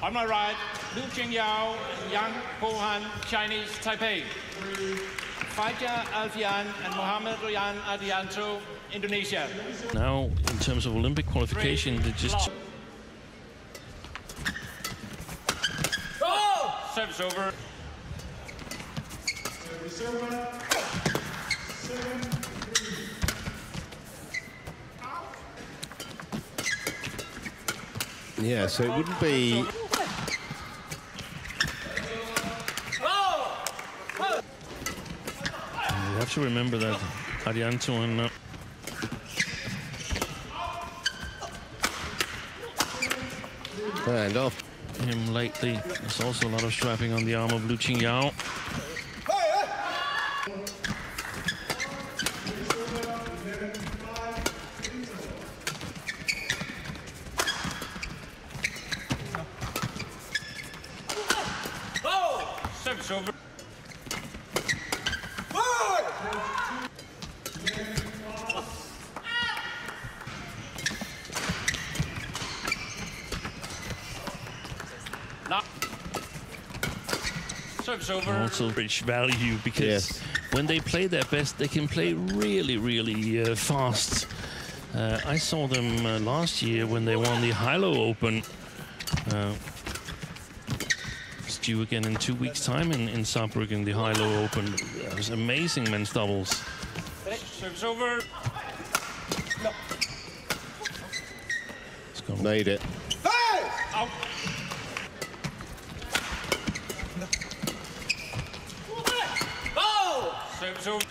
On my right, Liu Qingyao, Yang Pohan, Chinese Taipei. Fajar Alfian and Mohamed Ryan Adianto, Indonesia. Now, in terms of Olympic qualification, they just... Service over. Yeah, so it wouldn't be... You have to remember that Adianto and... And off. Him lately. There's also a lot of strapping on the arm of Liu Qingyao. Service over. Service over. Also rich value because when they play their best, they can play really, really fast. I saw them last year when they won the Hilo Open. It's due again in 2 weeks' time in Saarbrücken, the Hilo Open. It was amazing men's doubles. Service over. No. Made it. Hey! Out. Service over.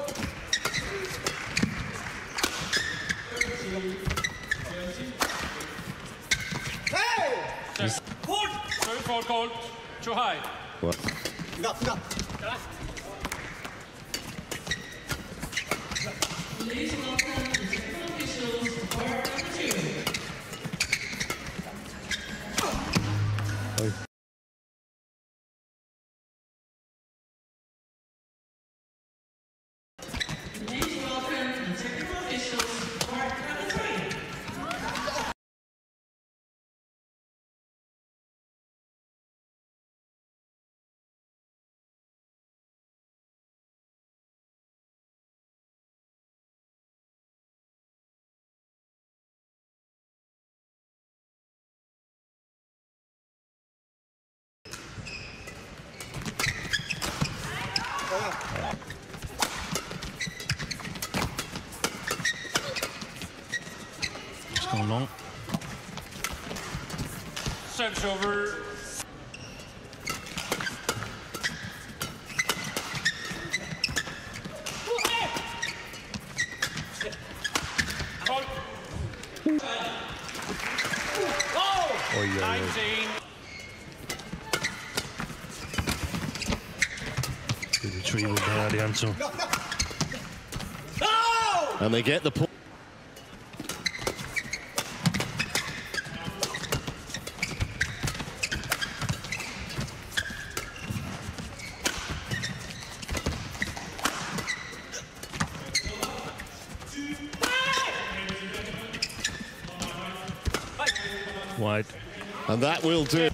Hey! Service forward called. Too high. What? Ladies and welcome to technical officials, part number 2. It's gone long. Service over. Oh, yeah. 19. Good retrieval by Adianto. And they get the point. Wide. And that will do.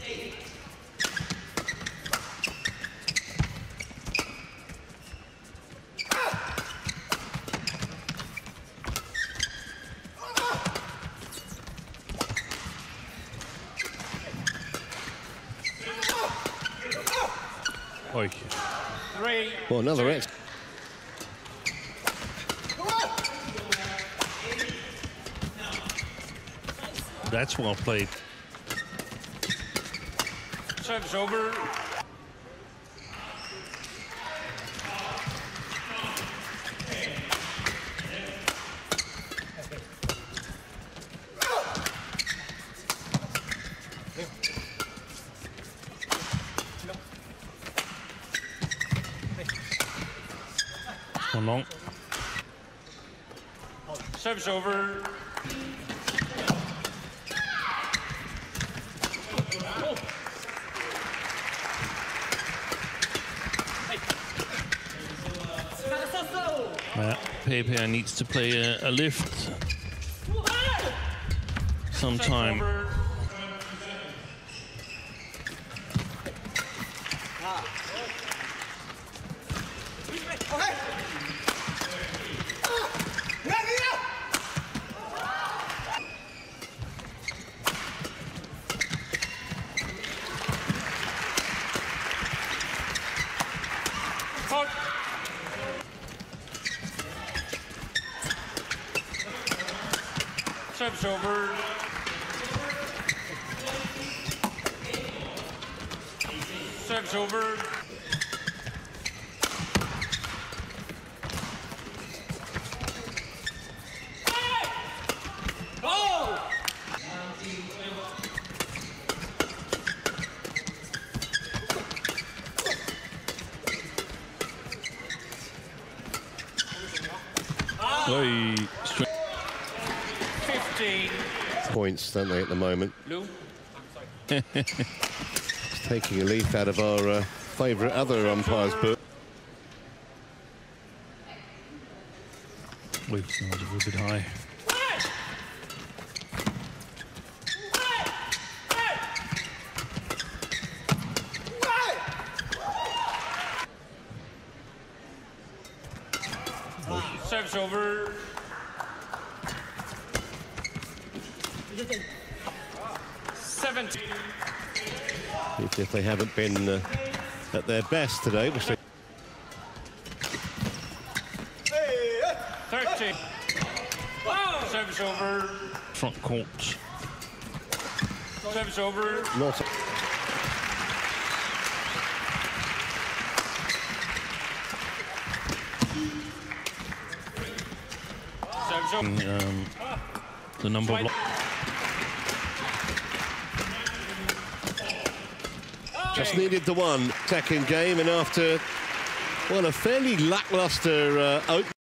Oy. 3. Well, another X. That's well played. Service over. One long. Service over. Pepe needs to play a lift sometime. Fault. Serves over. Serves over. Oh! Oi, 15. Points, don't they, at the moment? Blue. Taking a leaf out of our favourite other umpire's book. Wait, sounds a little bit high. Serves over. Seventeen. If they haven't been at their best today, which they 30. Serves over. Front court. Serves over. not. Serves over. The number of Just needed the one second game, and after, well, a fairly lacklustre opening.